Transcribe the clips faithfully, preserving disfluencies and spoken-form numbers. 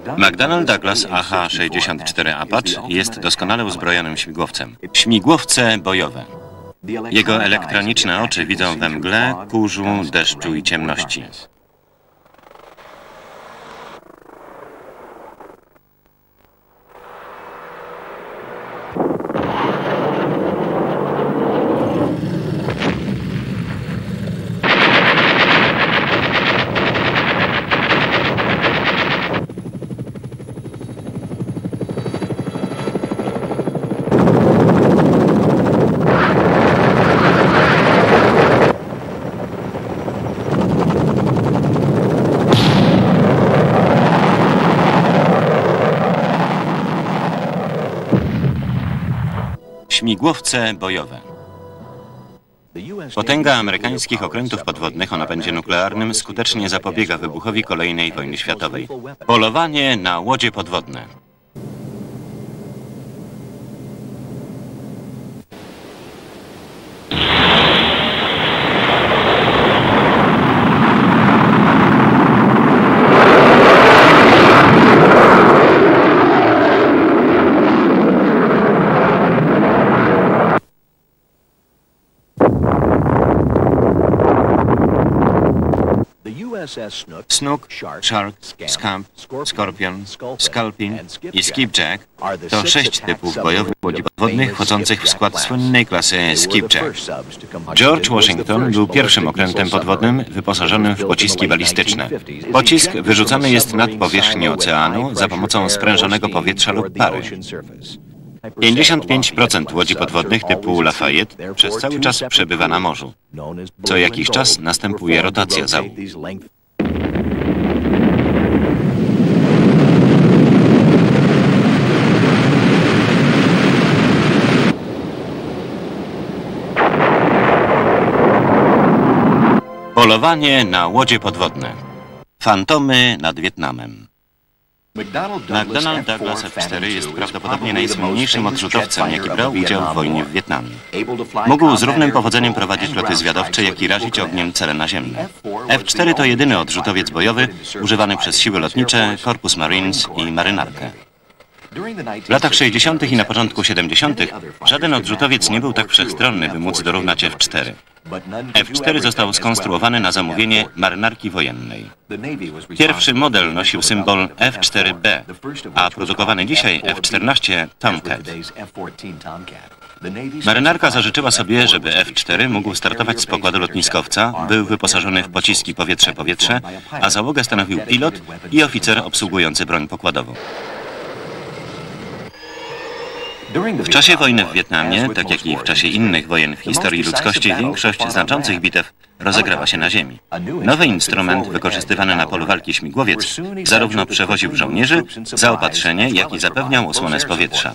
McDonnell Douglas A H sześćdziesiąt cztery Apache jest doskonale uzbrojonym śmigłowcem. Śmigłowce bojowe. Jego elektroniczne oczy widzą we mgle, kurzu, deszczu i ciemności. Śmigłowce bojowe. Potęga amerykańskich okrętów podwodnych o napędzie nuklearnym skutecznie zapobiega wybuchowi kolejnej wojny światowej. Polowanie na łodzie podwodne. Snook, Shark, Scamp, Scorpion, Sculpin i Skipjack to sześć typów bojowych łodzi podwodnych wchodzących w skład słynnej klasy Skipjack. George Washington był pierwszym okrętem podwodnym wyposażonym w pociski balistyczne. Pocisk wyrzucany jest nad powierzchnię oceanu za pomocą sprężonego powietrza lub pary. pięćdziesiąt pięć procent łodzi podwodnych typu Lafayette przez cały czas przebywa na morzu. Co jakiś czas następuje rotacja załóg. Polowanie na łodzie podwodne. Fantomy nad Wietnamem. McDonnell Douglas F cztery jest prawdopodobnie najsłynniejszym odrzutowcem, jaki brał udział w wojnie w Wietnamie. Mógł z równym powodzeniem prowadzić loty zwiadowcze, jak i razić ogniem cele naziemne. F cztery to jedyny odrzutowiec bojowy używany przez siły lotnicze, Korpus Marines i marynarkę. W latach sześćdziesiątych i na początku siedemdziesiątych żaden odrzutowiec nie był tak wszechstronny, by móc dorównać F cztery. F cztery został skonstruowany na zamówienie marynarki wojennej. Pierwszy model nosił symbol F cztery B, a produkowany dzisiaj F czternaście Tomcat. Marynarka zażyczyła sobie, żeby F cztery mógł startować z pokładu lotniskowca, był wyposażony w pociski powietrze-powietrze, a załogę stanowił pilot i oficer obsługujący broń pokładową. W czasie wojny w Wietnamie, tak jak i w czasie innych wojen w historii ludzkości, większość znaczących bitew rozegrała się na ziemi. Nowy instrument wykorzystywany na polu walki śmigłowiec zarówno przewoził żołnierzy, zaopatrzenie, jak i zapewniał osłonę z powietrza.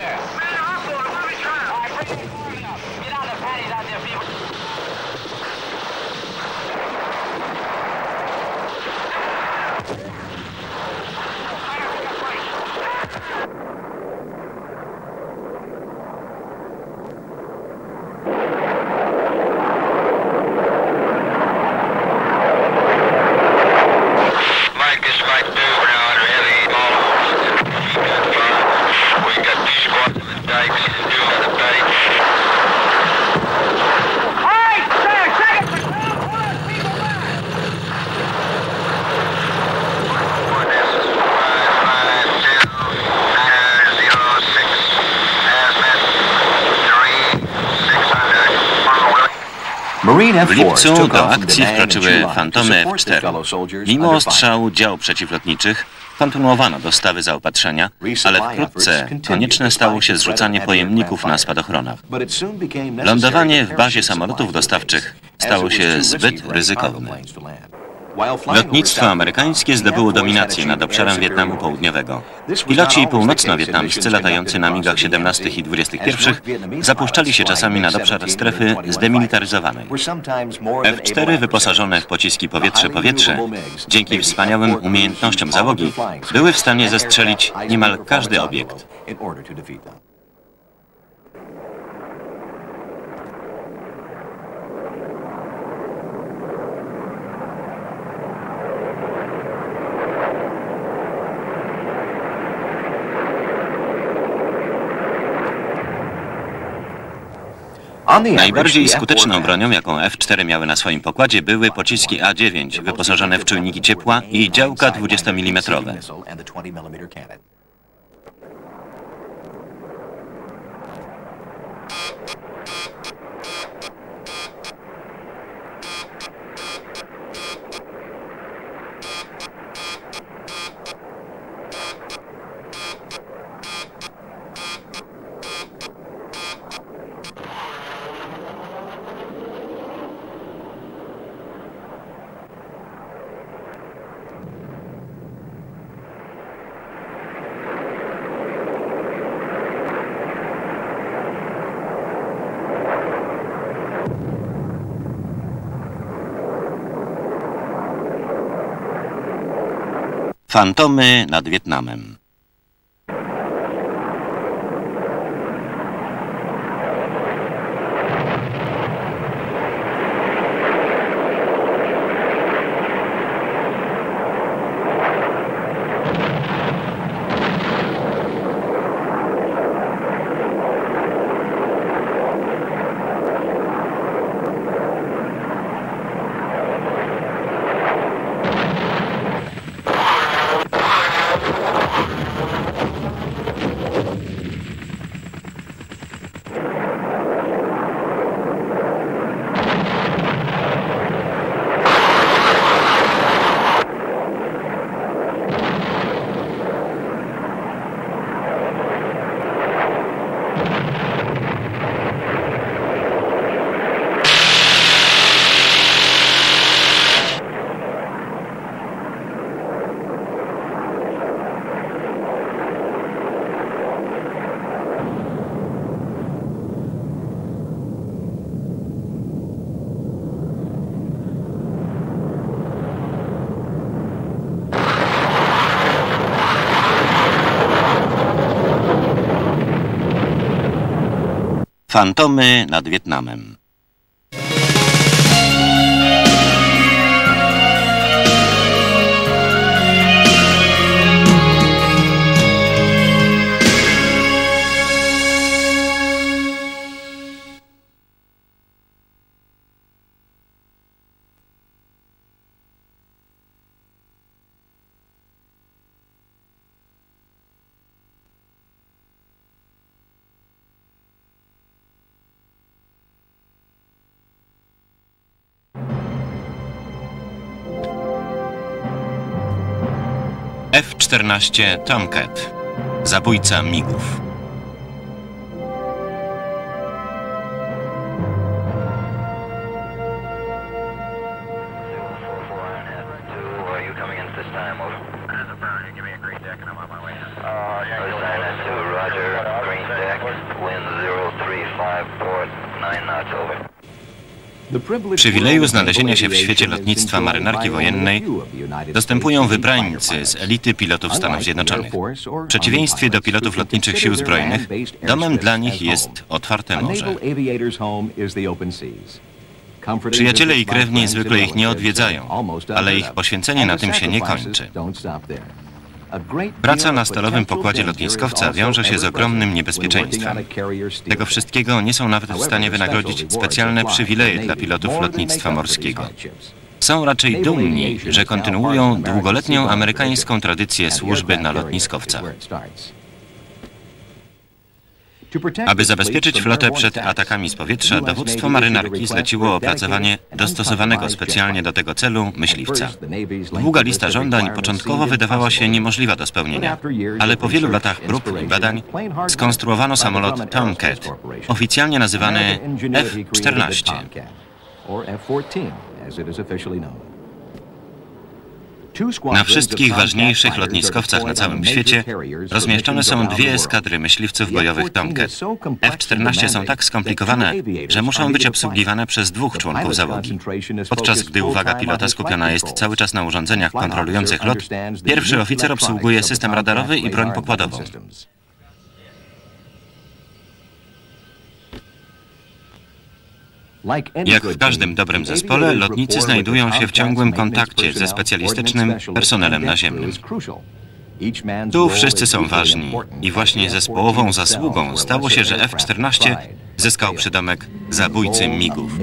W lipcu do akcji wkroczyły Fantomy F cztery. Mimo ostrzału dział przeciwlotniczych kontynuowano dostawy zaopatrzenia, ale wkrótce konieczne stało się zrzucanie pojemników na spadochronach. Lądowanie w bazie samolotów dostawczych stało się zbyt ryzykowne. Lotnictwo amerykańskie zdobyło dominację nad obszarem Wietnamu Południowego. Piloci północno-wietnamscy latający na migach siedemnastych i dwudziestych pierwszych zapuszczali się czasami nad obszar strefy zdemilitaryzowanej. F cztery wyposażone w pociski powietrze-powietrze, dzięki wspaniałym umiejętnościom załogi, były w stanie zestrzelić niemal każdy obiekt. Najbardziej skuteczną bronią, jaką F cztery miały na swoim pokładzie, były pociski A dziewięć, wyposażone w czujniki ciepła i działka dwudziestomilimetrowe. Fantomy nad Wietnamem. Fantomy nad Wietnamem. F czternaście Tomcat. Zabójca migów. Przywileju znalezienia się w świecie lotnictwa marynarki wojennej dostępują wybrańcy z elity pilotów Stanów Zjednoczonych. W przeciwieństwie do pilotów lotniczych sił zbrojnych, domem dla nich jest otwarte morze. Przyjaciele i krewni zwykle ich nie odwiedzają, ale ich poświęcenie na tym się nie kończy. Praca na stalowym pokładzie lotniskowca wiąże się z ogromnym niebezpieczeństwem. Tego wszystkiego nie są nawet w stanie wynagrodzić specjalne przywileje dla pilotów lotnictwa morskiego. Są raczej dumni, że kontynuują długoletnią amerykańską tradycję służby na lotniskowcach. Aby zabezpieczyć flotę przed atakami z powietrza, dowództwo marynarki zleciło opracowanie dostosowanego specjalnie do tego celu myśliwca. Długa lista żądań początkowo wydawała się niemożliwa do spełnienia, ale po wielu latach prób i badań skonstruowano samolot Tomcat, oficjalnie nazywany F czternaście. Na wszystkich ważniejszych lotniskowcach na całym świecie rozmieszczone są dwie eskadry myśliwców bojowych Tomcat. F czternaście są tak skomplikowane, że muszą być obsługiwane przez dwóch członków załogi. Podczas gdy uwaga pilota skupiona jest cały czas na urządzeniach kontrolujących lot, pierwszy oficer obsługuje system radarowy i broń pokładową. Jak w każdym dobrym zespole, lotnicy znajdują się w ciągłym kontakcie ze specjalistycznym personelem naziemnym. Tu wszyscy są ważni i właśnie zespołową zasługą stało się, że F czternaście zyskał przydomek zabójcy migów.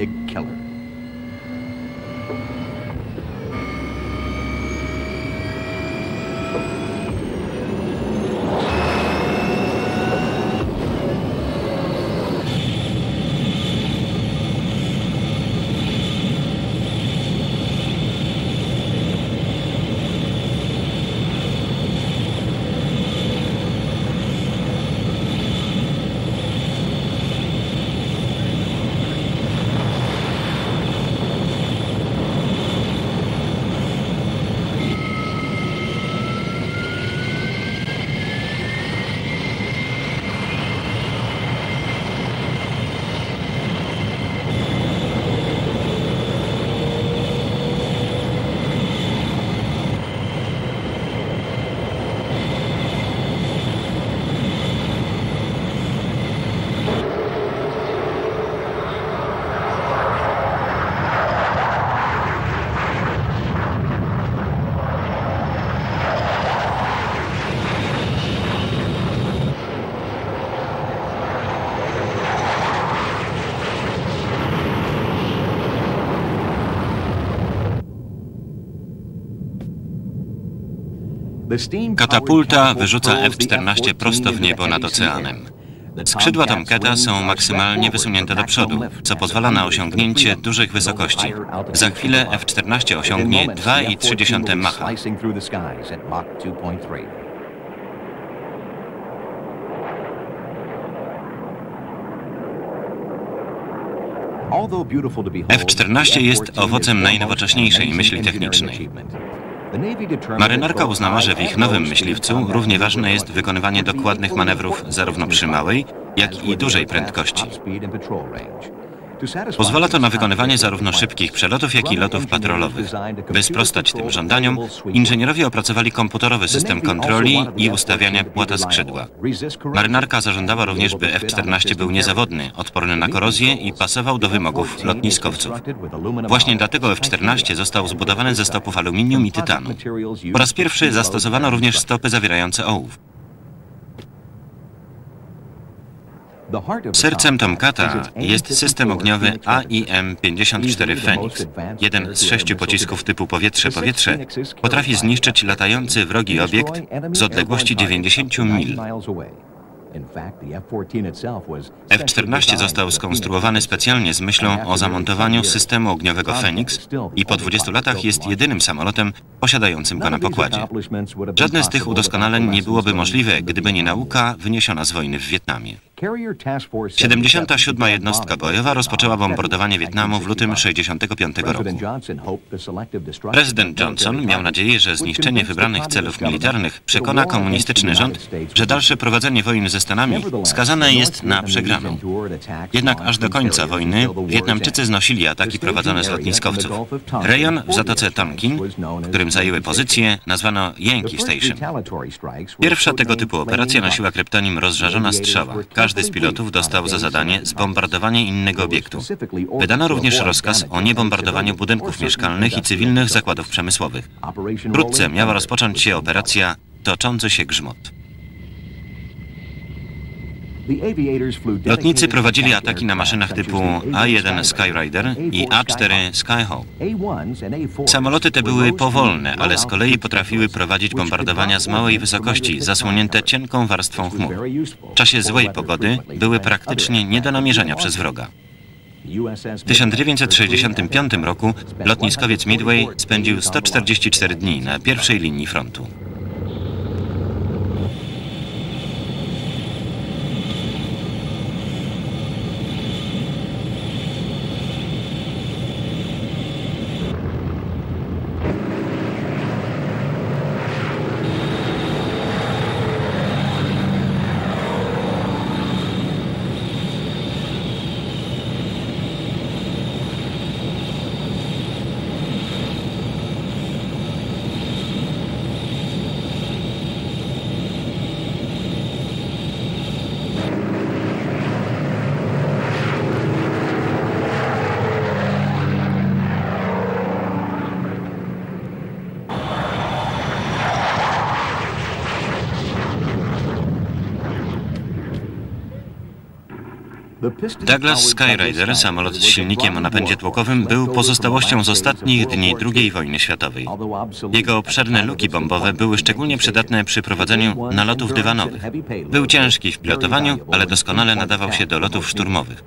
Katapulta wyrzuca F czternaście prosto w niebo nad oceanem. Skrzydła Tomcata są maksymalnie wysunięte do przodu, co pozwala na osiągnięcie dużych wysokości. Za chwilę F czternaście osiągnie dwa i trzy dziesiąte Macha. F czternaście jest owocem najnowocześniejszej myśli technicznej. Marynarka uznała, że w ich nowym myśliwcu równie ważne jest wykonywanie dokładnych manewrów zarówno przy małej, jak i dużej prędkości. Pozwala to na wykonywanie zarówno szybkich przelotów, jak i lotów patrolowych. By sprostać tym żądaniom, inżynierowie opracowali komputerowy system kontroli i ustawiania płata skrzydła. Marynarka zażądała również, by F czternaście był niezawodny, odporny na korozję i pasował do wymogów lotniskowców. Właśnie dlatego F czternaście został zbudowany ze stopów aluminium i tytanu. Po raz pierwszy zastosowano również stopy zawierające ołów. Sercem Tomcata jest system ogniowy A I M pięćdziesiąt cztery Phoenix. Jeden z sześciu pocisków typu powietrze-powietrze potrafi zniszczyć latający wrogi obiekt z odległości dziewięćdziesięciu mil. F czternaście został skonstruowany specjalnie z myślą o zamontowaniu systemu ogniowego Phoenix i po dwudziestu latach jest jedynym samolotem posiadającym go na pokładzie. Żadne z tych udoskonaleń nie byłoby możliwe, gdyby nie nauka wyniesiona z wojny w Wietnamie. siedemdziesiąta siódma jednostka bojowa rozpoczęła bombardowanie Wietnamu w lutym sześćdziesiątego piątego roku. Prezydent Johnson miał nadzieję, że zniszczenie wybranych celów militarnych przekona komunistyczny rząd, że dalsze prowadzenie wojny ze Stanami skazane jest na przegraną. Jednak aż do końca wojny Wietnamczycy znosili ataki prowadzone z lotniskowców. Rejon w Zatoce Tonkin, w którym zajęły pozycję, nazwano Yankee Station. Pierwsza tego typu operacja nosiła kryptonim rozżarzona strzała. Każdy z pilotów dostał za zadanie zbombardowanie innego obiektu. Wydano również rozkaz o niebombardowaniu budynków mieszkalnych i cywilnych zakładów przemysłowych. Wkrótce miała rozpocząć się operacja Toczący się grzmot. Lotnicy prowadzili ataki na maszynach typu A jeden Skyrider i A cztery Skyhawk. Samoloty te były powolne, ale z kolei potrafiły prowadzić bombardowania z małej wysokości, zasłonięte cienką warstwą chmur. W czasie złej pogody były praktycznie nie do namierzenia przez wroga. W tysiąc dziewięćset sześćdziesiątym piątym roku lotniskowiec Midway spędził sto czterdzieści cztery dni na pierwszej linii frontu. Douglas Skyrider, samolot z silnikiem o napędzie tłokowym, był pozostałością z ostatnich dni drugiej wojny światowej. Jego obszerne luki bombowe były szczególnie przydatne przy prowadzeniu nalotów dywanowych. Był ciężki w pilotowaniu, ale doskonale nadawał się do lotów szturmowych.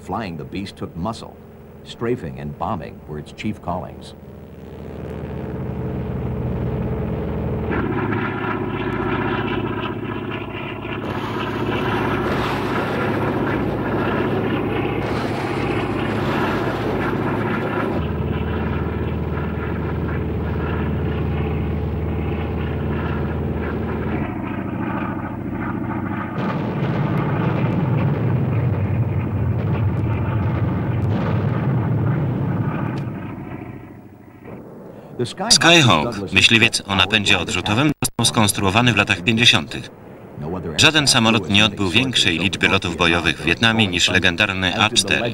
Skyhawk, myśliwiec o napędzie odrzutowym, został skonstruowany w latach pięćdziesiątych. Żaden samolot nie odbył większej liczby lotów bojowych w Wietnamie niż legendarny A cztery.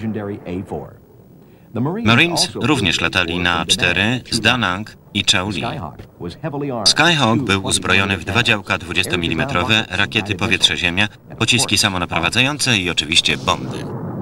Marines również latali na A cztery z Da Nang i Chao Li. Skyhawk był uzbrojony w dwa działka dwudziestomilimetrowe, rakiety powietrze-ziemia, pociski samonaprowadzające i oczywiście bomby.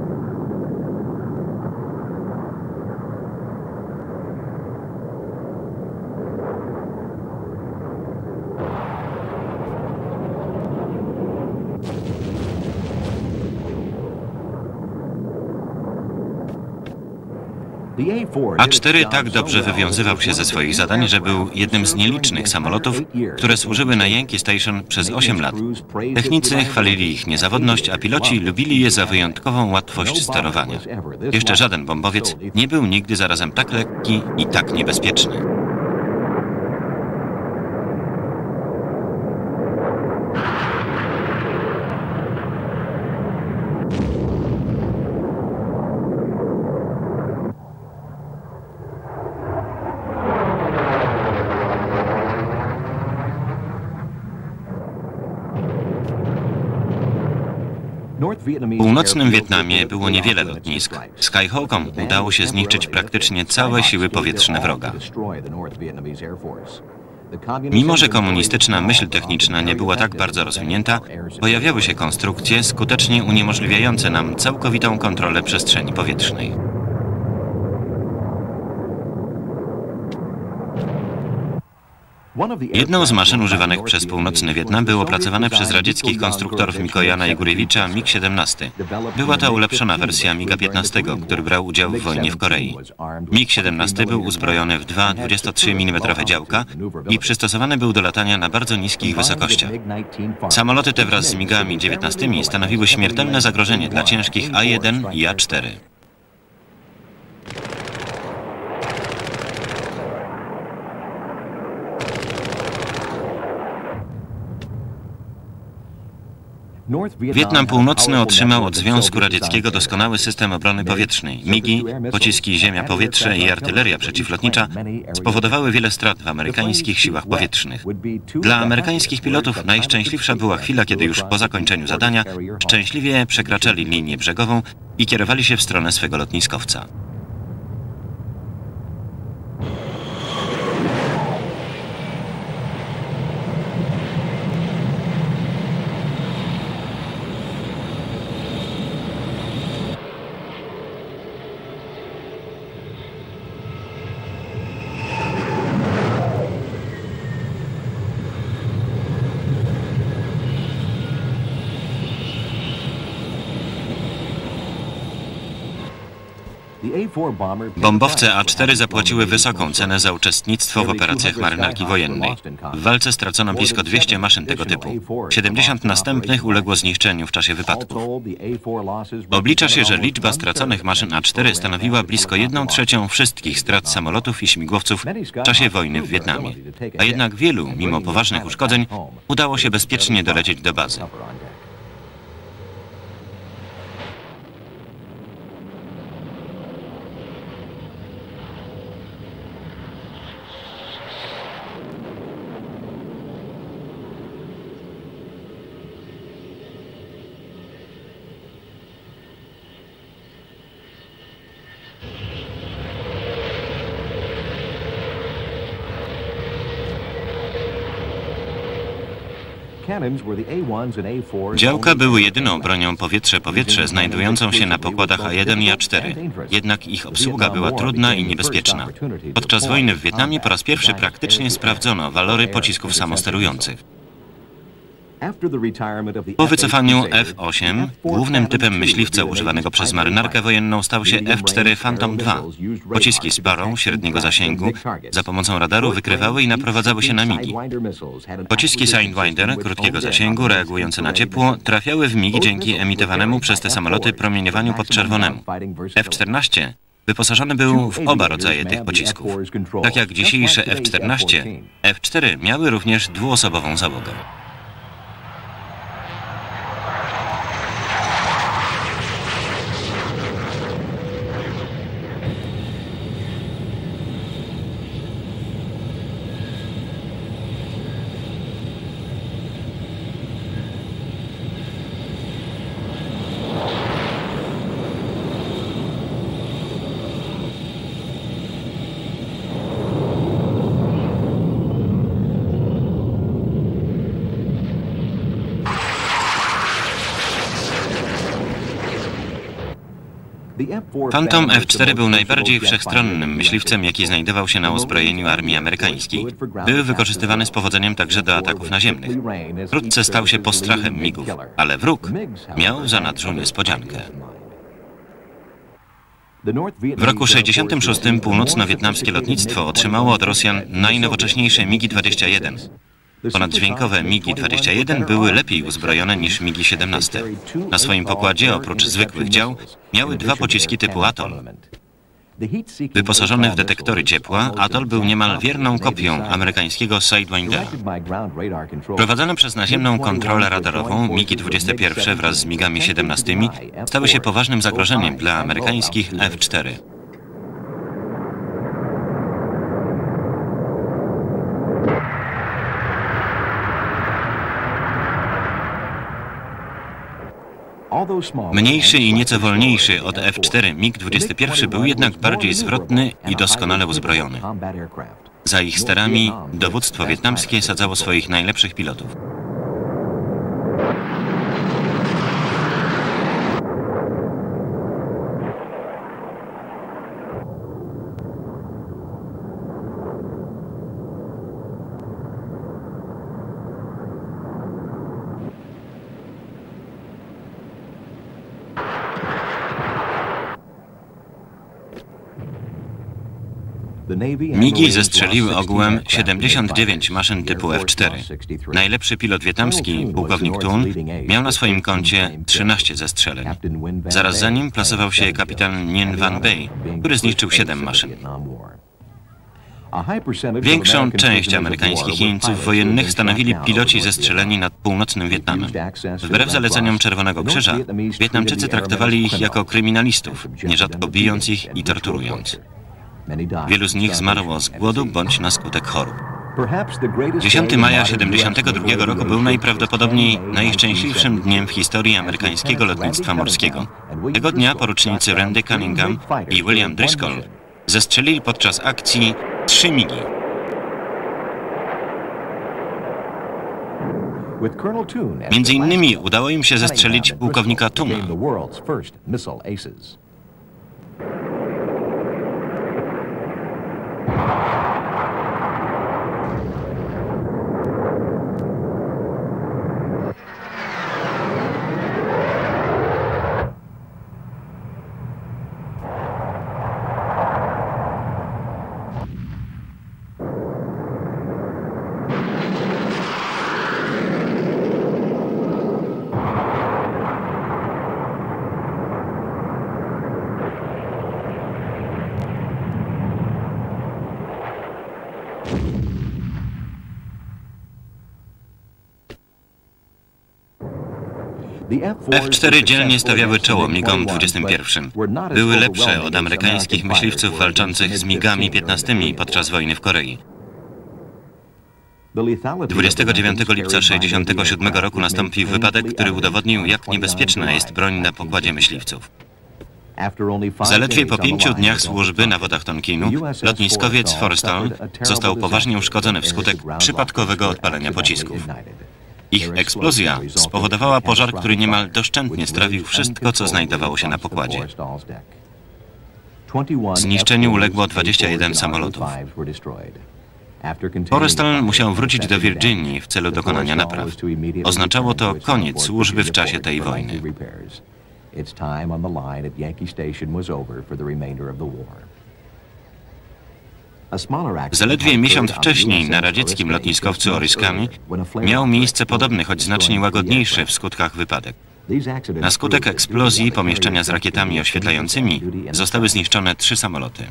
A cztery tak dobrze wywiązywał się ze swoich zadań, że był jednym z nielicznych samolotów, które służyły na Yankee Station przez osiem lat. Technicy chwalili ich niezawodność, a piloci lubili je za wyjątkową łatwość sterowania. Jeszcze żaden bombowiec nie był nigdy zarazem tak lekki i tak niebezpieczny. W północnym Wietnamie było niewiele lotnisk. Skyhawkom udało się zniszczyć praktycznie całe siły powietrzne wroga. Mimo że komunistyczna myśl techniczna nie była tak bardzo rozwinięta, pojawiały się konstrukcje skutecznie uniemożliwiające nam całkowitą kontrolę przestrzeni powietrznej. Jedną z maszyn używanych przez północny Wietnam było opracowane przez radzieckich konstruktorów Mikojana i Gurewicza mig siedemnaście. Była to ulepszona wersja miga piętnaście, który brał udział w wojnie w Korei. mig siedemnaście był uzbrojony w dwa dwudziestotrzy-milimetrowe działka i przystosowany był do latania na bardzo niskich wysokościach. Samoloty te wraz z migami dziewiętnastymi stanowiły śmiertelne zagrożenie dla ciężkich A jeden i A cztery. Wietnam Północny otrzymał od Związku Radzieckiego doskonały system obrony powietrznej. Migi, pociski ziemia-powietrze i artyleria przeciwlotnicza spowodowały wiele strat w amerykańskich siłach powietrznych. Dla amerykańskich pilotów najszczęśliwsza była chwila, kiedy już po zakończeniu zadania szczęśliwie przekraczali linię brzegową i kierowali się w stronę swego lotniskowca. Bombowce A cztery zapłaciły wysoką cenę za uczestnictwo w operacjach marynarki wojennej. W walce stracono blisko dwieście maszyn tego typu. siedemdziesiąt następnych uległo zniszczeniu w czasie wypadków. Oblicza się, że liczba straconych maszyn A cztery stanowiła blisko jedną trzecią wszystkich strat samolotów i śmigłowców w czasie wojny w Wietnamie. A jednak wielu, mimo poważnych uszkodzeń, udało się bezpiecznie dolecieć do bazy. Działka były jedyną bronią powietrze-powietrze znajdującą się na pokładach A jeden i A cztery. Jednak ich obsługa była trudna i niebezpieczna. Podczas wojny w Wietnamie po raz pierwszy praktycznie sprawdzono walory pocisków samosterujących. Po wycofaniu F osiem głównym typem myśliwca używanego przez marynarkę wojenną stał się F cztery Phantom dwa. Pociski Sparrow średniego zasięgu za pomocą radaru wykrywały i naprowadzały się na migi. Pociski Sidewinder krótkiego zasięgu reagujące na ciepło trafiały w migi dzięki emitowanemu przez te samoloty promieniowaniu podczerwonemu. F czternaście wyposażony był w oba rodzaje tych pocisków. Tak jak dzisiejsze F czternaście, F cztery miały również dwuosobową załogę. Phantom F cztery był najbardziej wszechstronnym myśliwcem, jaki znajdował się na uzbrojeniu armii amerykańskiej. Był wykorzystywany z powodzeniem także do ataków naziemnych. Wkrótce stał się postrachem migów, ale wróg miał w zanadrzu niespodziankę. W roku sześćdziesiątym szóstym północno-wietnamskie lotnictwo otrzymało od Rosjan najnowocześniejsze migi dwadzieścia jeden. Ponaddźwiękowe migi dwadzieścia jeden były lepiej uzbrojone niż migi siedemnaście. Na swoim pokładzie, oprócz zwykłych dział, miały dwa pociski typu Atoll. Wyposażony w detektory ciepła, Atoll był niemal wierną kopią amerykańskiego Sidewindera. Prowadzone przez naziemną kontrolę radarową, migi dwadzieścia jeden wraz z migami siedemnastymi stały się poważnym zagrożeniem dla amerykańskich F cztery. Mniejszy i nieco wolniejszy od F cztery mig dwadzieścia jeden był jednak bardziej zwrotny i doskonale uzbrojony. Za ich sterami dowództwo wietnamskie sadzało swoich najlepszych pilotów. Migi zestrzeliły ogółem siedemdziesiąt dziewięć maszyn typu F cztery. Najlepszy pilot wietnamski, pułkownik Thun, miał na swoim koncie trzynaście zestrzeleń. Zaraz za nim plasował się kapitan Nguyen Van Bay, który zniszczył siedem maszyn. Większą część amerykańskich jeńców wojennych stanowili piloci zestrzeleni nad północnym Wietnamem. Wbrew zaleceniom Czerwonego Krzyża, Wietnamczycy traktowali ich jako kryminalistów, nierzadko bijąc ich i torturując. Wielu z nich zmarło z głodu bądź na skutek chorób. dziesiątego maja tysiąc dziewięćset siedemdziesiątego drugiego roku był najprawdopodobniej najszczęśliwszym dniem w historii amerykańskiego lotnictwa morskiego. Tego dnia porucznicy Randy Cunningham i William Driscoll zestrzelili podczas akcji trzy migi. Między innymi udało im się zestrzelić pułkownika Thuna. F cztery dzielnie stawiały czoło migom dwudziestym pierwszym. Były lepsze od amerykańskich myśliwców walczących z migami piętnastymi podczas wojny w Korei. dwudziestego dziewiątego lipca tysiąc dziewięćset sześćdziesiątego siódmego roku nastąpił wypadek, który udowodnił, jak niebezpieczna jest broń na pokładzie myśliwców. Zaledwie po pięciu dniach służby na wodach Tonkinu lotniskowiec Forrestal został poważnie uszkodzony wskutek przypadkowego odpalenia pocisków. Ich eksplozja spowodowała pożar, który niemal doszczętnie strawił wszystko, co znajdowało się na pokładzie. Zniszczeniu uległo dwadzieścia jeden samolotów. Forrestal musiał wrócić do Virginii w celu dokonania napraw. Oznaczało to koniec służby w czasie tej wojny. Zaledwie miesiąc wcześniej na radzieckim lotniskowcu Oriskany miał miejsce podobny, choć znacznie łagodniejszy w skutkach wypadek. Na skutek eksplozji pomieszczenia z rakietami oświetlającymi zostały zniszczone trzy samoloty.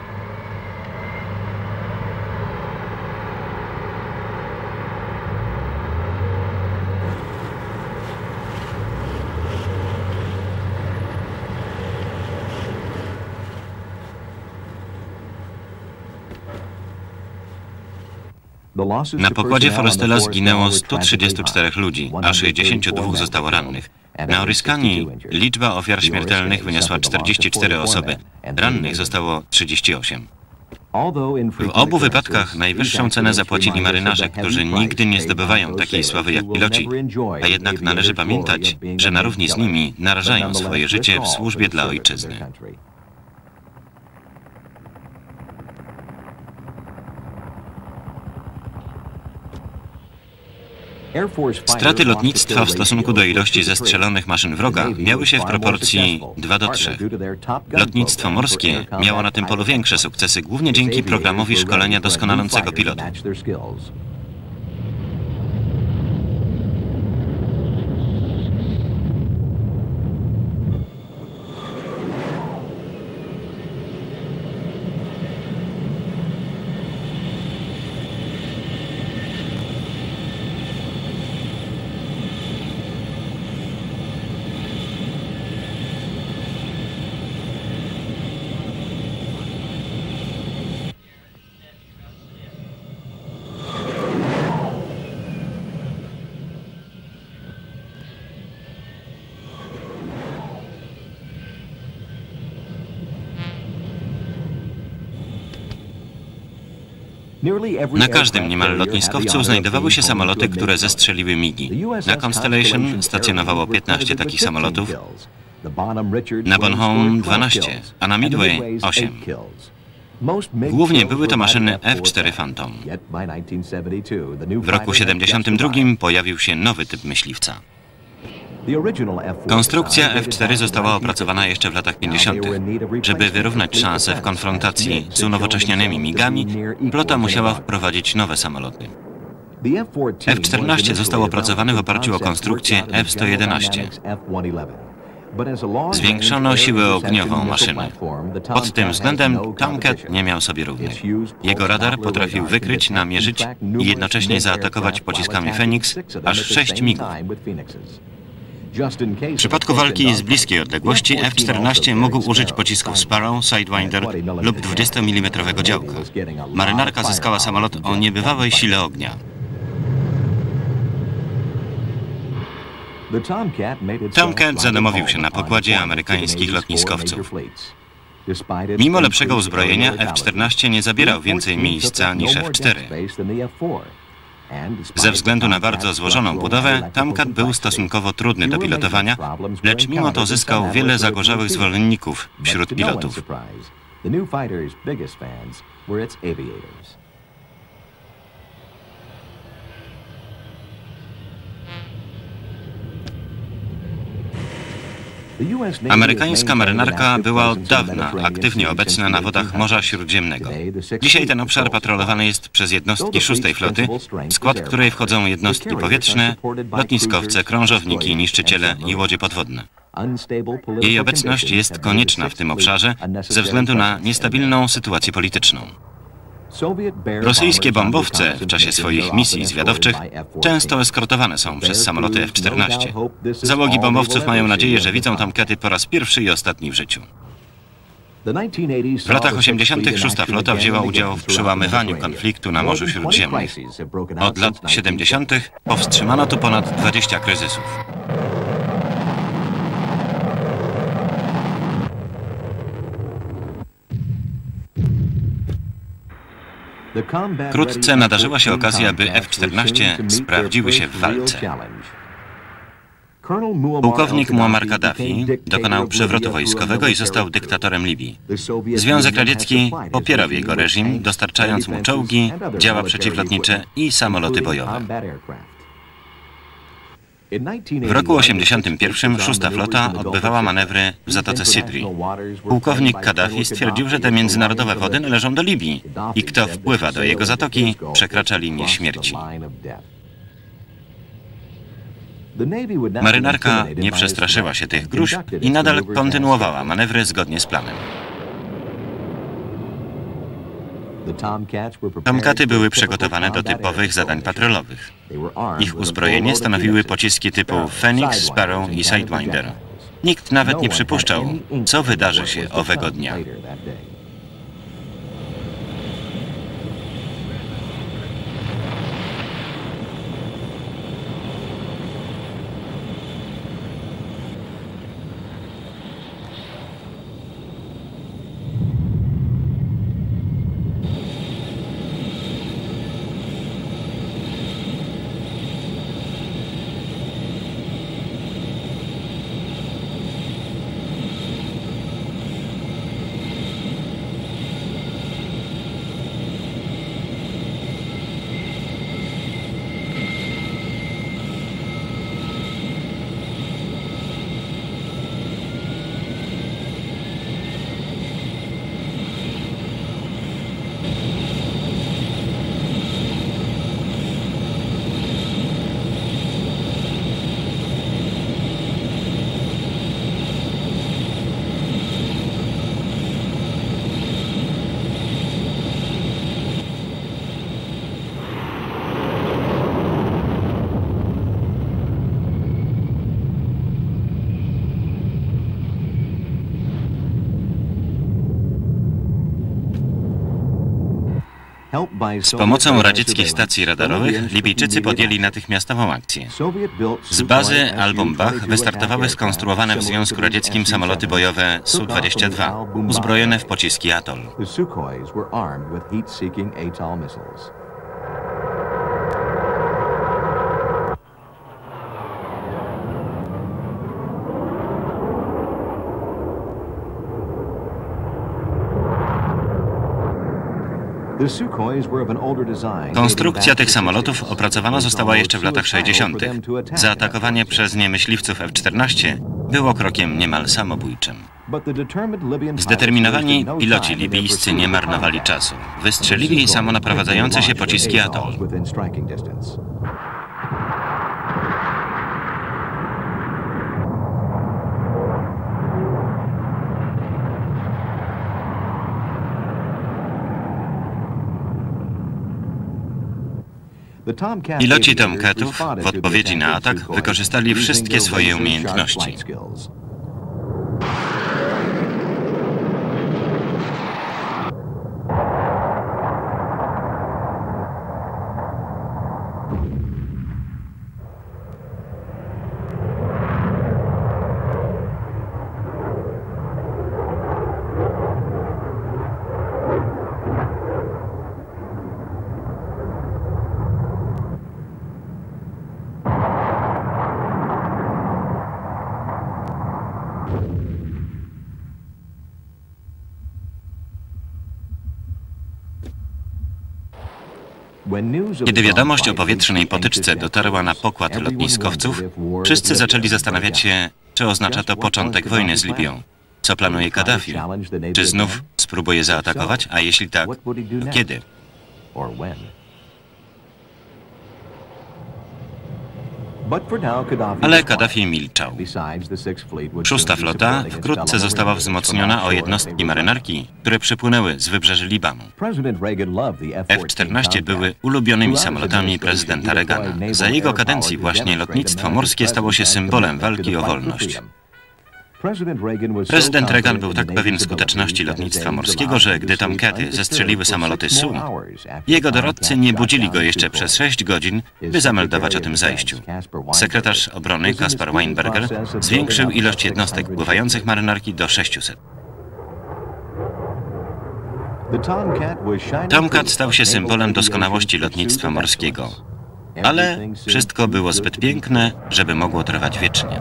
Na pokładzie Forrestala zginęło sto trzydzieści cztery ludzi, a sześćdziesiąt dwa zostało rannych. Na Oriskani liczba ofiar śmiertelnych wyniosła czterdzieści cztery osoby, rannych zostało trzydzieści osiem. W obu wypadkach najwyższą cenę zapłacili marynarze, którzy nigdy nie zdobywają takiej sławy jak piloci, a jednak należy pamiętać, że na równi z nimi narażają swoje życie w służbie dla ojczyzny. Straty lotnictwa w stosunku do ilości zestrzelonych maszyn wroga miały się w proporcji dwa do trzech. Lotnictwo morskie miało na tym polu większe sukcesy, głównie dzięki programowi szkolenia doskonalącego pilotów. Na każdym niemal lotniskowcu znajdowały się samoloty, które zestrzeliły migi. Na Constellation stacjonowało piętnaście takich samolotów, na Bonhomme dwanaście, a na Midway osiem. Głównie były to maszyny F cztery Phantom. W roku siedemdziesiątym drugim pojawił się nowy typ myśliwca. Konstrukcja F cztery została opracowana jeszcze w latach pięćdziesiątych. Żeby wyrównać szanse w konfrontacji z unowocześnionymi migami, flota musiała wprowadzić nowe samoloty. F czternaście został opracowany w oparciu o konstrukcję F sto jedenaście. Zwiększono siłę ogniową maszyny. Pod tym względem Tomcat nie miał sobie równych. Jego radar potrafił wykryć, namierzyć i jednocześnie zaatakować pociskami Phoenix aż sześć migów. W przypadku walki z bliskiej odległości F czternaście mógł użyć pocisków Sparrow, Sidewinder lub dwudziestomilimetrowego działka. Marynarka zyskała samolot o niebywałej sile ognia. Tomcat zadomowił się na pokładzie amerykańskich lotniskowców. Mimo lepszego uzbrojenia F czternaście nie zabierał więcej miejsca niż F cztery. Ze względu na bardzo złożoną budowę, Tomcat był stosunkowo trudny do pilotowania, lecz mimo to zyskał wiele zagorzałych zwolenników wśród pilotów. Amerykańska marynarka była od dawna aktywnie obecna na wodach Morza Śródziemnego. Dzisiaj ten obszar patrolowany jest przez jednostki szóstej floty, w skład której wchodzą jednostki powietrzne, lotniskowce, krążowniki, niszczyciele i łodzie podwodne. Jej obecność jest konieczna w tym obszarze ze względu na niestabilną sytuację polityczną. Rosyjskie bombowce w czasie swoich misji zwiadowczych często eskortowane są przez samoloty F czternaście. Załogi bombowców mają nadzieję, że widzą Tomcaty po raz pierwszy i ostatni w życiu. W latach osiemdziesiątych szósta flota wzięła udział w przełamywaniu konfliktu na Morzu Śródziemnym. Od lat siedemdziesiątych powstrzymano tu ponad dwadzieścia kryzysów. Wkrótce nadarzyła się okazja, by F czternaście sprawdziły się w walce. Pułkownik Muammar Kaddafi dokonał przewrotu wojskowego i został dyktatorem Libii. Związek Radziecki popierał jego reżim, dostarczając mu czołgi, działa przeciwlotnicze i samoloty bojowe. W roku osiemdziesiątym pierwszym szósta flota odbywała manewry w Zatoce Sidri. Pułkownik Kaddafi stwierdził, że te międzynarodowe wody należą do Libii i kto wpływa do jego zatoki, przekracza linię śmierci. Marynarka nie przestraszyła się tych gróźb i nadal kontynuowała manewry zgodnie z planem. Tomkaty były przygotowane do typowych zadań patrolowych. Ich uzbrojenie stanowiły pociski typu Phoenix, Sparrow i Sidewinder. Nikt nawet nie przypuszczał, co wydarzy się owego dnia. Z pomocą radzieckich stacji radarowych Libijczycy podjęli natychmiastową akcję. Z bazy Al-Bombach wystartowały skonstruowane w Związku Radzieckim samoloty bojowe Su dwadzieścia dwa, uzbrojone w pociski Atol. Konstrukcja tych samolotów opracowana została jeszcze w latach sześćdziesiątych. Zaatakowanie przez nie myśliwców F czternaście było krokiem niemal samobójczym. Zdeterminowani piloci libijscy nie marnowali czasu. Wystrzelili samonaprowadzające się pociski Atol. Piloci Tomkatów w odpowiedzi na atak wykorzystali wszystkie swoje umiejętności. Kiedy wiadomość o powietrznej potyczce dotarła na pokład lotniskowców, wszyscy zaczęli zastanawiać się, czy oznacza to początek wojny z Libią. Co planuje Kaddafi? Czy znów spróbuje zaatakować? A jeśli tak, to kiedy? Ale Kaddafi milczał. Szósta flota wkrótce została wzmocniona o jednostki marynarki, które przypłynęły z wybrzeży Libanu. F czternaście były ulubionymi samolotami prezydenta Reagana. Za jego kadencji właśnie lotnictwo morskie stało się symbolem walki o wolność. Prezydent Reagan był tak pewien skuteczności lotnictwa morskiego, że gdy Tomkaty zestrzeliły samoloty Su, jego doradcy nie budzili go jeszcze przez sześć godzin, by zameldować o tym zajściu. Sekretarz obrony Kaspar Weinberger zwiększył ilość jednostek pływających marynarki do sześciuset. Tomcat stał się symbolem doskonałości lotnictwa morskiego. Ale wszystko było zbyt piękne, żeby mogło trwać wiecznie.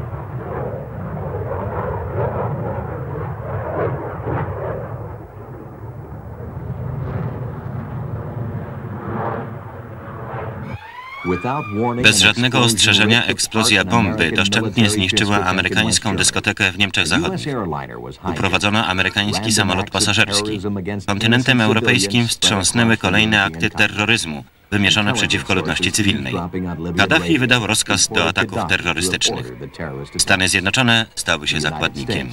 Bez żadnego ostrzeżenia eksplozja bomby doszczętnie zniszczyła amerykańską dyskotekę w Niemczech Zachodnich. Uprowadzono amerykański samolot pasażerski. Kontynentem europejskim wstrząsnęły kolejne akty terroryzmu wymierzone przeciwko ludności cywilnej. Kaddafi wydał rozkaz do ataków terrorystycznych. Stany Zjednoczone stały się zakładnikiem.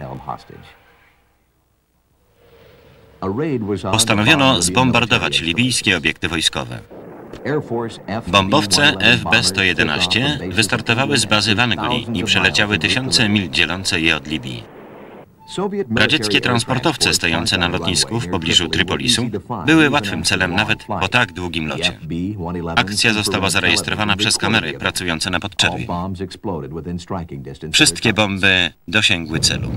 Postanowiono zbombardować libijskie obiekty wojskowe. Bombowce F B sto jedenaście wystartowały z bazy w Anglii i przeleciały tysiące mil dzielące je od Libii. Radzieckie transportowce stojące na lotnisku w pobliżu Trypolisu były łatwym celem nawet po tak długim locie. Akcja została zarejestrowana przez kamery pracujące na podczerwi. Wszystkie bomby dosięgły celu.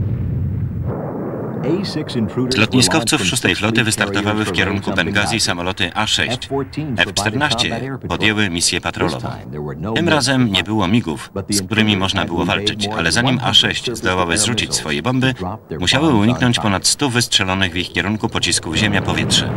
Z lotniskowców szóstej floty wystartowały w kierunku Bengazi samoloty A sześć. F czternaście podjęły misję patrolową. Tym razem nie było migów, z którymi można było walczyć, ale zanim A sześć zdołały zrzucić swoje bomby, musiały uniknąć ponad stu wystrzelonych w ich kierunku pocisków ziemia-powietrze.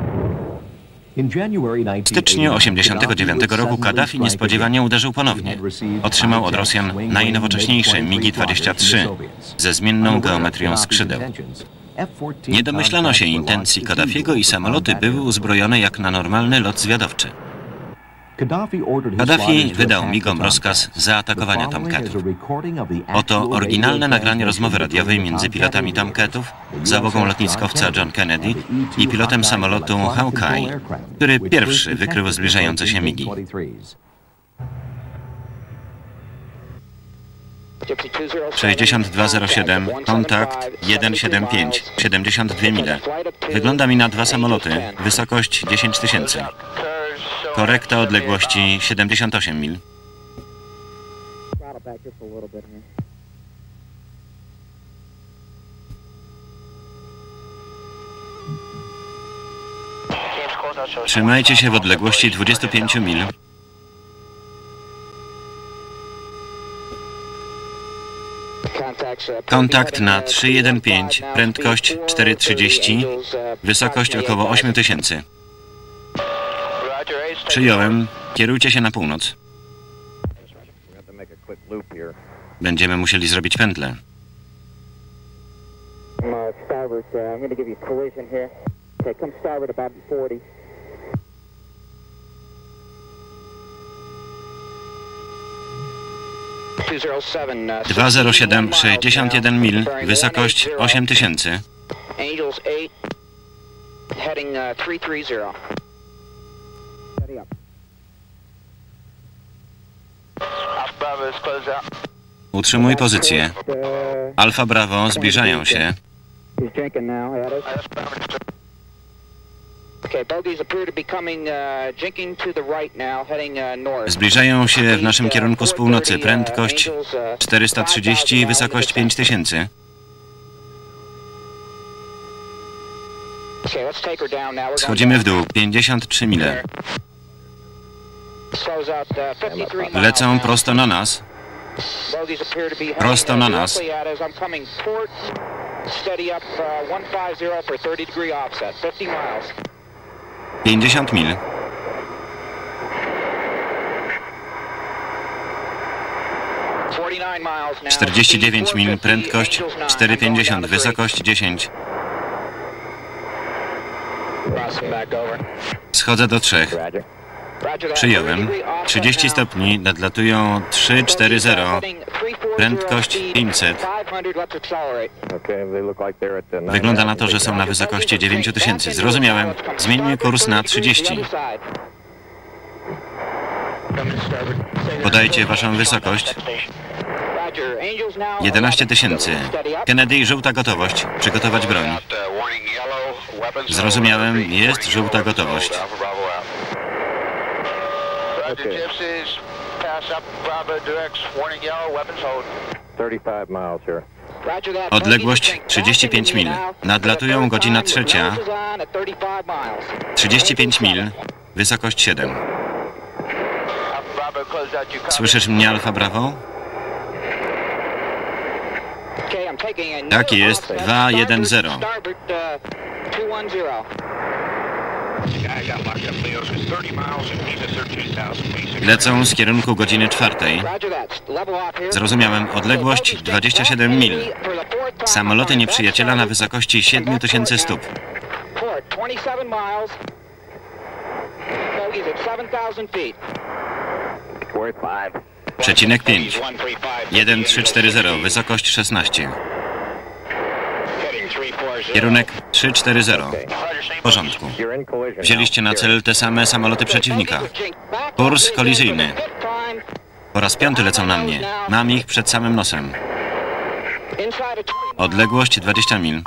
W styczniu osiemdziesiątego dziewiątego roku Kaddafi niespodziewanie uderzył ponownie. Otrzymał od Rosjan najnowocześniejsze migi dwadzieścia trzy ze zmienną geometrią skrzydeł. Nie domyślano się intencji Kaddafiego i samoloty były uzbrojone jak na normalny lot zwiadowczy. Kaddafi wydał migom rozkaz zaatakowania Tomcatów. Oto oryginalne nagranie rozmowy radiowej między pilotami Tomcatów, załogą lotniskowca John Kennedy i pilotem samolotu Hawkeye, który pierwszy wykrył zbliżające się migi. sześćdziesiąt dwa zero siedem, kontakt jeden siedem pięć, siedemdziesiąt dwie mile. Wygląda mi na dwa samoloty, wysokość dziesięć tysięcy. Korekta odległości siedemdziesiąt osiem mil. Trzymajcie się w odległości dwudziestu pięciu mil. Kontakt na trzy jeden pięć, prędkość cztery trzydzieści, wysokość około osiem tysięcy. Przyjąłem. Kierujcie się na północ. Będziemy musieli zrobić pętlę. dwa zero siedem, sześćdziesiąt jeden mil, wysokość osiem tysięcy. Utrzymuj pozycję. Alfa Bravo zbliżają się. Zbliżają się w naszym kierunku z północy. Prędkość czterysta trzydzieści, wysokość pięć tysięcy. Schodzimy w dół. pięćdziesiąt trzy mile. Lecą prosto na nas. Prosto na nas. pięćdziesiąt mil. czterdzieści dziewięć mil, prędkość cztery pięćdziesiąt, wysokość dziesięć. Schodzę do trzech. Przyjąłem. trzydzieści stopni, nadlatują trzy cztery zero. Prędkość pięćset. Wygląda na to, że są na wysokości dziewięć tysięcy. Zrozumiałem. Zmieńmy kurs na trzydzieści. Podajcie waszą wysokość. jedenaście tysięcy. Kennedy, żółta gotowość. Przygotować broń. Zrozumiałem. Jest żółta gotowość. Odległość trzydzieści pięć mil. Nadlatują godzina trzecia. trzydzieści pięć mil. Wysokość siedem. Słyszysz mnie, Alfa Bravo? Tak jest, dwa jeden zero. Lecą z kierunku godziny czwartej. Zrozumiałem, odległość dwadzieścia siedem mil. Samoloty nieprzyjaciela na wysokości siedem tysięcy stóp. Przecinek pięć. jeden trzy cztery zero, wysokość szesnaście. Kierunek trzy cztery zero. W porządku. Wzięliście na cel te same samoloty przeciwnika. Kurs kolizyjny. Po raz piąty lecą na mnie. Mam ich przed samym nosem. Odległość dwadzieścia mil.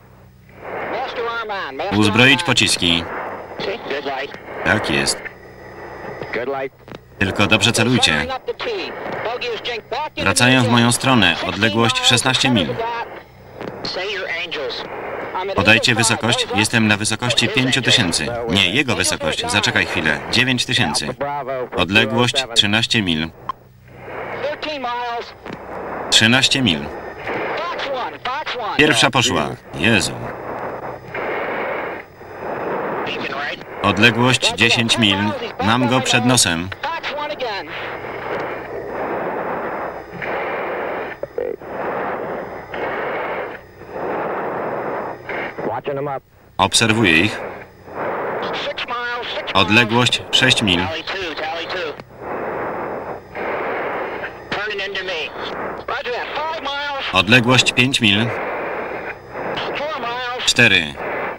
Uzbroić pociski. Tak jest. Tylko dobrze celujcie. Wracają w moją stronę. Odległość szesnaście mil. Podajcie wysokość. Jestem na wysokości pięć tysięcy. Nie, jego wysokość. Zaczekaj chwilę. dziewięć tysięcy. Odległość trzynaście mil. trzynaście mil. Pierwsza poszła. Jezu. Odległość dziesięć mil. Mam go przed nosem. Obserwuję ich. Odległość sześć mil. Odległość pięć mil. cztery.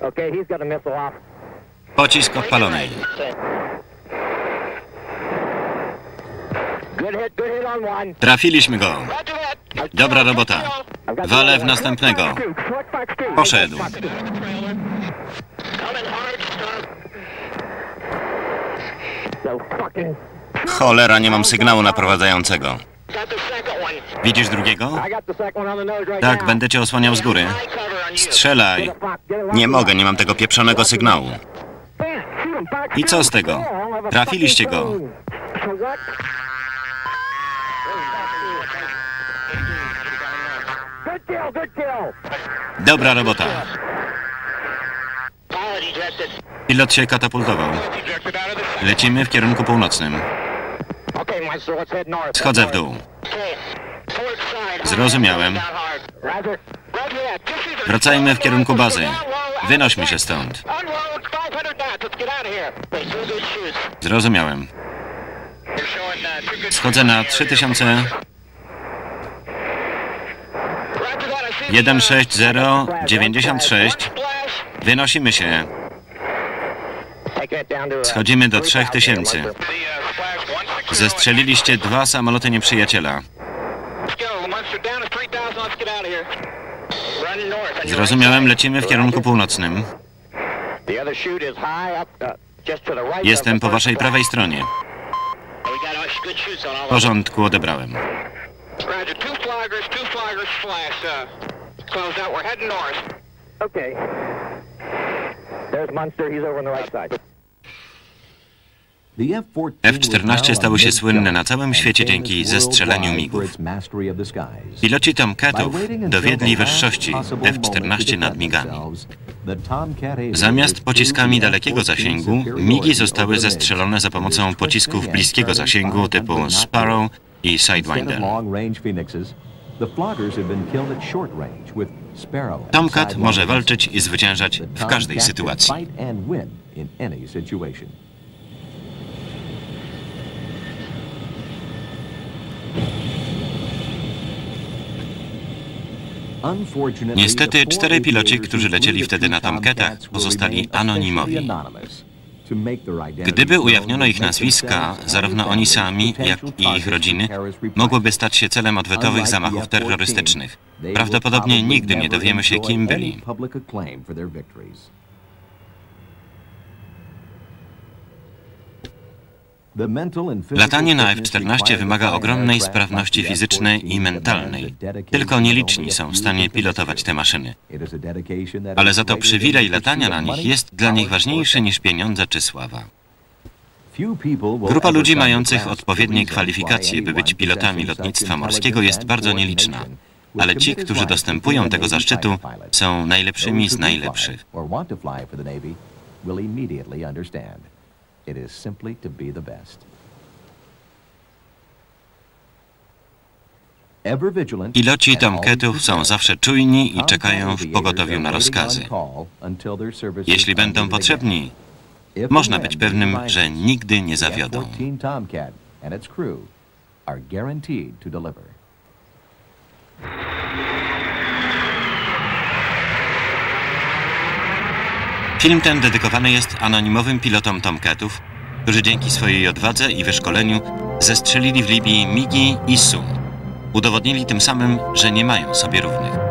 Pocisk odpalony. Trafiliśmy go. Dobra robota. Walę w następnego. Poszedł. Cholera, nie mam sygnału naprowadzającego. Widzisz drugiego? Tak, będę cię osłaniał z góry. Strzelaj. Nie mogę, nie mam tego pieprzonego sygnału. I co z tego? Trafiliście go. Dobra robota. Pilot się katapultował. Lecimy w kierunku północnym. Schodzę w dół. Zrozumiałem. Wracajmy w kierunku bazy. Wynośmy się stąd. Zrozumiałem. Schodzę na trzy tysiące... jeden sześć zero dziewięćdziesiąt sześć. Wynosimy się. Schodzimy do trzech tysięcy. Zestrzeliliście dwa samoloty nieprzyjaciela. Zrozumiałem, lecimy w kierunku północnym. Jestem po waszej prawej stronie. W porządku, odebrałem. F czternaście stały się słynne na całym świecie dzięki zestrzeleniu migów. Piloci Tomcatów dowiedli wyższości F czternaście nad migami. Zamiast pociskami dalekiego zasięgu, migi zostały zestrzelone za pomocą pocisków bliskiego zasięgu typu Sparrow i Sidewinder. Tomcat może walczyć i zwyciężać w każdej sytuacji. Niestety czterej piloci, którzy lecieli wtedy na Tomcatach, pozostali anonimowi. Gdyby ujawniono ich nazwiska, zarówno oni sami, jak i ich rodziny mogłyby stać się celem odwetowych zamachów terrorystycznych. Prawdopodobnie nigdy nie dowiemy się, kim byli. Latanie na F czternaście wymaga ogromnej sprawności fizycznej i mentalnej. Tylko nieliczni są w stanie pilotować te maszyny. Ale za to przywilej latania na nich jest dla nich ważniejszy niż pieniądze czy sława. Grupa ludzi mających odpowiednie kwalifikacje, by być pilotami lotnictwa morskiego, jest bardzo nieliczna. Ale ci, którzy dostępują tego zaszczytu, są najlepszymi z najlepszych. Piloci Tomcatów są zawsze czujni i czekają w pogotowiu na rozkazy. Jeśli będą potrzebni, można być pewnym, że nigdy nie zawiodą. Film ten dedykowany jest anonimowym pilotom Tomcatów, którzy dzięki swojej odwadze i wyszkoleniu zestrzelili w Libii migi i Su. Udowodnili tym samym, że nie mają sobie równych.